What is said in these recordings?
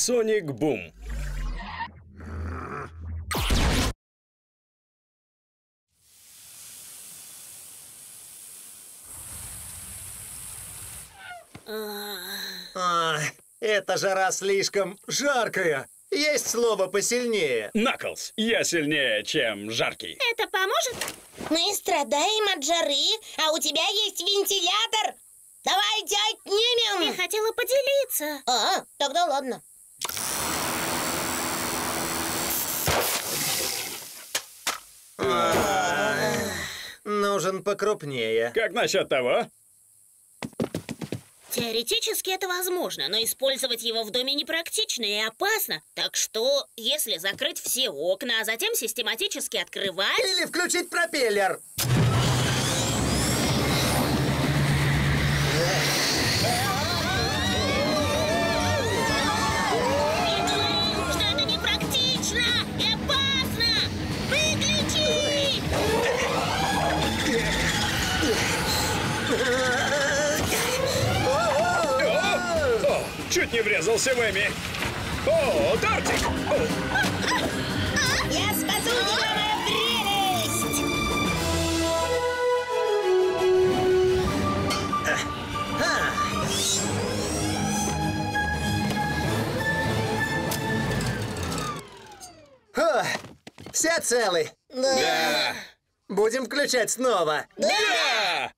Соник Бум. Эта жара слишком жаркая. Есть слово посильнее. Наклз, я сильнее, чем жаркий. Это поможет? Мы страдаем от жары, а у тебя есть вентилятор. Давайте отнимем. Я хотела поделиться. Тогда ладно. Нужен покрупнее. Как насчет того? Теоретически это возможно, но использовать его в доме непрактично и опасно. Так что, если закрыть все окна, а затем систематически открывать... Или включить пропеллер. Я говорю, что это непрактично и опасно! Выключи! О, чуть не врезался в Эми. О, Тортик! Я спасу тебя, моя прелесть! Все целы. Да! Будем включать снова. Да!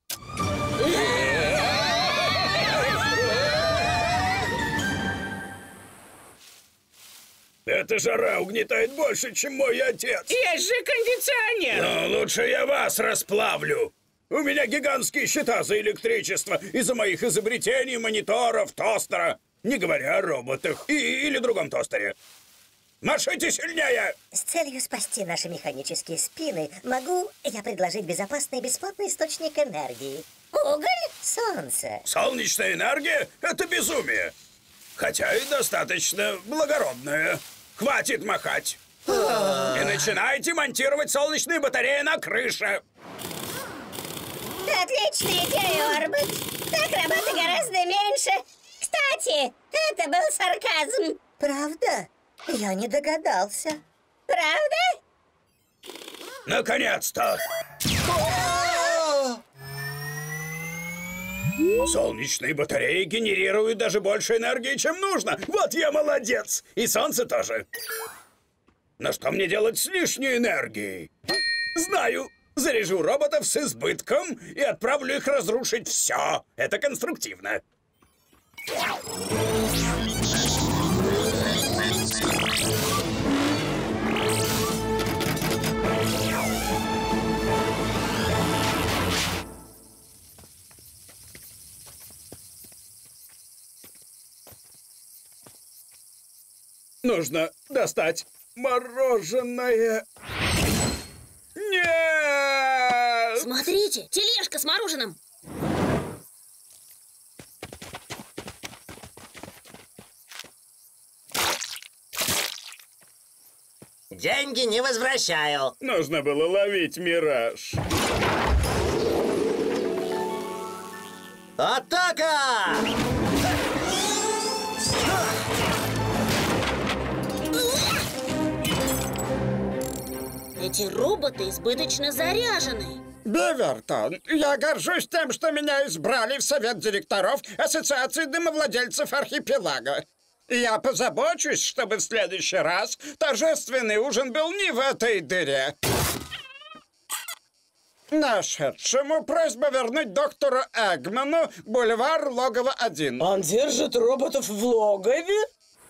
Эта жара угнетает больше, чем мой отец. Есть же кондиционер! Но лучше я вас расплавлю. У меня гигантские счета за электричество из-за моих изобретений, мониторов, тостера. Не говоря о роботах или другом тостере. Машите сильнее! С целью спасти наши механические спины, могу я предложить безопасный и бесплатный источник энергии. Уголь? Солнце. Солнечная энергия — это безумие. Хотя и достаточно благородное. Хватит махать. И начинайте монтировать солнечные батареи на крыше. Отличная идея, Орбит. Так работы гораздо меньше. Кстати, это был сарказм. Правда? Я не догадался. Правда? Наконец-то! Солнечные батареи генерируют даже больше энергии, чем нужно. Вот я молодец. И солнце тоже. Но что мне делать с лишней энергией? Знаю. Заряжу роботов с избытком и отправлю их разрушить все. Это конструктивно. Нужно достать мороженое. Нет! Смотрите, тележка с мороженым. Деньги не возвращаю. Нужно было ловить мираж. Атака! Эти роботы избыточно заряжены. Бевертон, я горжусь тем, что меня избрали в совет директоров Ассоциации домовладельцев архипелага. И я позабочусь, чтобы в следующий раз торжественный ужин был не в этой дыре. Нашедшему просьба вернуть доктору Эгману бульвар Логово 1. Он держит роботов в логове?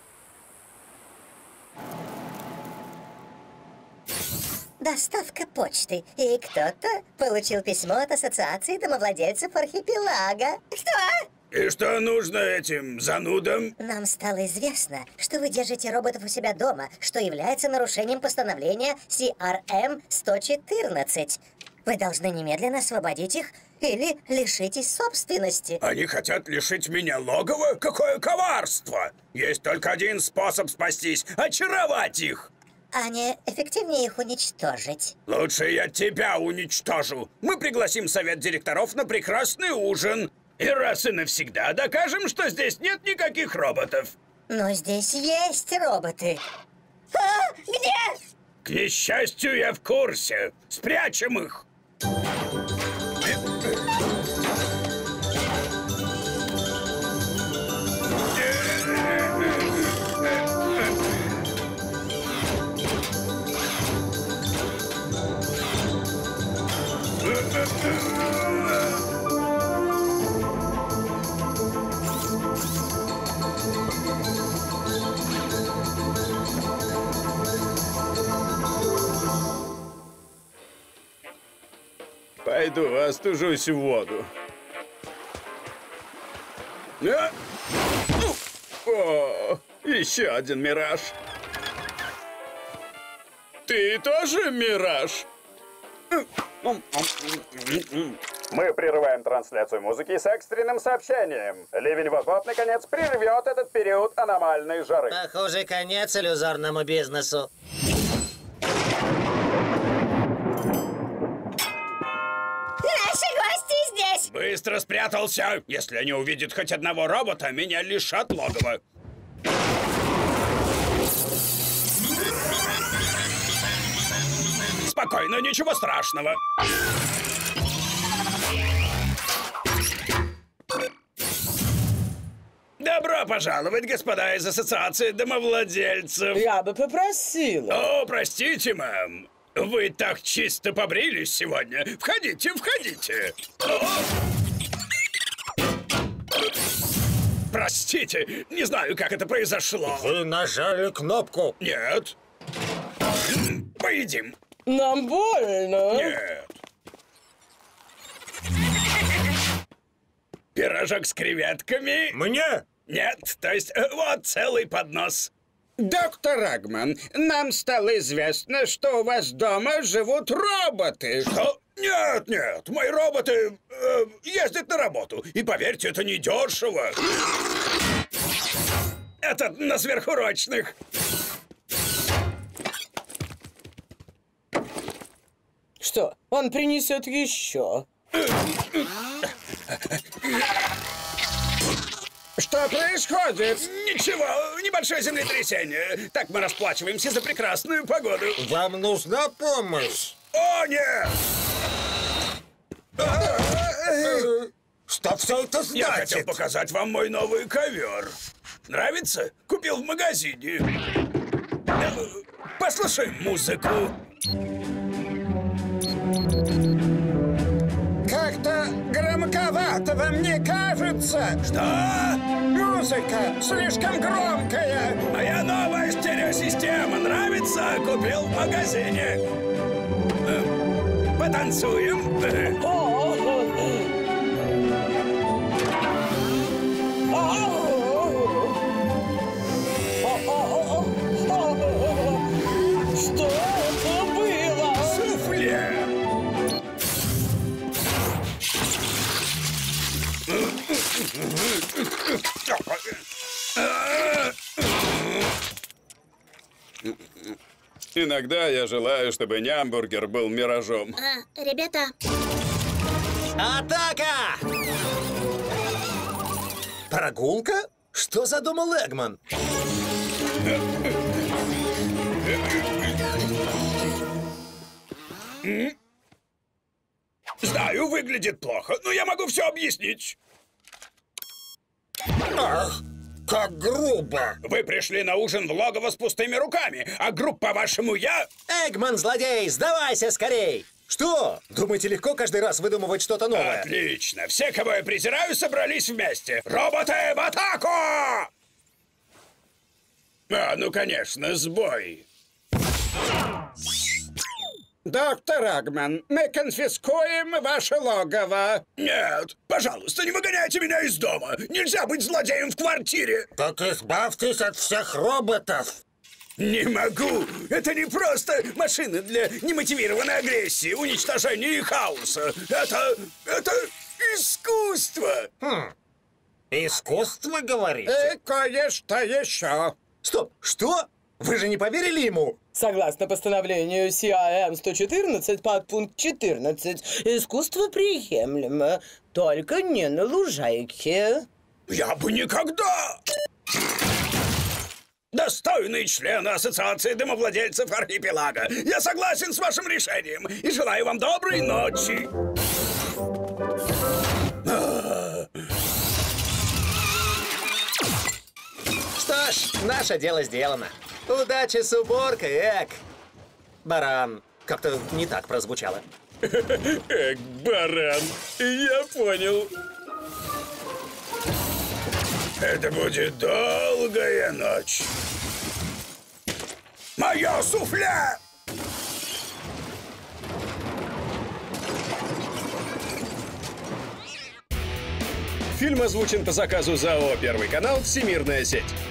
Доставка почты. И кто-то получил письмо от Ассоциации домовладельцев архипелага. Что? И что нужно этим занудам? Нам стало известно, что вы держите роботов у себя дома, что является нарушением постановления CRM-114. Вы должны немедленно освободить их или лишитесь собственности. Они хотят лишить меня логова? Какое коварство! Есть только один способ спастись — очаровать их! А не эффективнее их уничтожить? Лучше я тебя уничтожу. Мы пригласим совет директоров на прекрасный ужин. И раз и навсегда докажем, что здесь нет никаких роботов. Но здесь есть роботы. А, где? К несчастью, я в курсе. Спрячем их. Пойду остужусь в воду. О, еще один мираж. Ты тоже мираж? Мы прерываем трансляцию музыки с экстренным сообщением. Ливень вот-вот, наконец, прервет этот период аномальной жары. Похоже, конец иллюзорному бизнесу. Наши гости здесь. Быстро спрятался! Если они увидят хоть одного робота, меня лишат логова. Спокойно, ничего страшного. Добро пожаловать, господа из Ассоциации домовладельцев. Я бы попросила. О, простите, мэм. Вы так чисто побрились сегодня. Входите, входите. О! Простите, не знаю, как это произошло. Вы нажали кнопку. Нет. Поедим. Нам больно. Нет. Пирожок с креветками? Мне? Нет, то есть вот целый поднос. Доктор Агман, нам стало известно, что у вас дома живут роботы. Что? Нет, нет, мои роботы ездят на работу. И поверьте, это не дешево. Это на сверхурочных. Что, он принесет еще? Что происходит? Ничего, небольшое землетрясение. Так мы расплачиваемся за прекрасную погоду. Вам нужна помощь. О, нет! Что все это Я хотел значит? показать вам мой новый ковер. Нравится? Купил в магазине. Послушай музыку. Как-то громковато вам не кажется? Что? Музыка слишком громкая. Моя новая стереосистема нравится? Купил в магазине. Потанцуем? Что это было? Суфле. Иногда я желаю, чтобы нямбургер был миражом. Ребята, Атака! Прогулка? Что задумал Эгман? Знаю, выглядит плохо, но я могу все объяснить. Ах, как грубо! Вы пришли на ужин в логово с пустыми руками, а группа, по-вашему, я... Эгман, злодей, сдавайся скорей! Что? Думаете, легко каждый раз выдумывать что-то новое? Отлично. Все, кого я презираю, собрались вместе. Роботы в атаку! Ну, конечно, сбой. Доктор Агман, мы конфискуем ваше логово. Нет, пожалуйста, не выгоняйте меня из дома. Нельзя быть злодеем в квартире. Так избавьтесь от всех роботов! Не могу. Это не просто машины для немотивированной агрессии, уничтожения и хаоса. Это искусство. Искусство, говорите? И кое-что еще. Стоп, что? Вы же не поверили ему? Согласно постановлению CIM 114, подпункт 14, искусство приемлемо, только не на лужайке. Я бы никогда... Достойный член Ассоциации домовладельцев архипелага. Я согласен с вашим решением и желаю вам доброй ночи. Что ж, наше дело сделано. Удачи с уборкой, эк. Баран. Как-то не так прозвучало. Эх, баран, я понял. Это будет долгая ночь. Мое суфле! Фильм озвучен по заказу ЗАО «Первый канал. Всемирная сеть».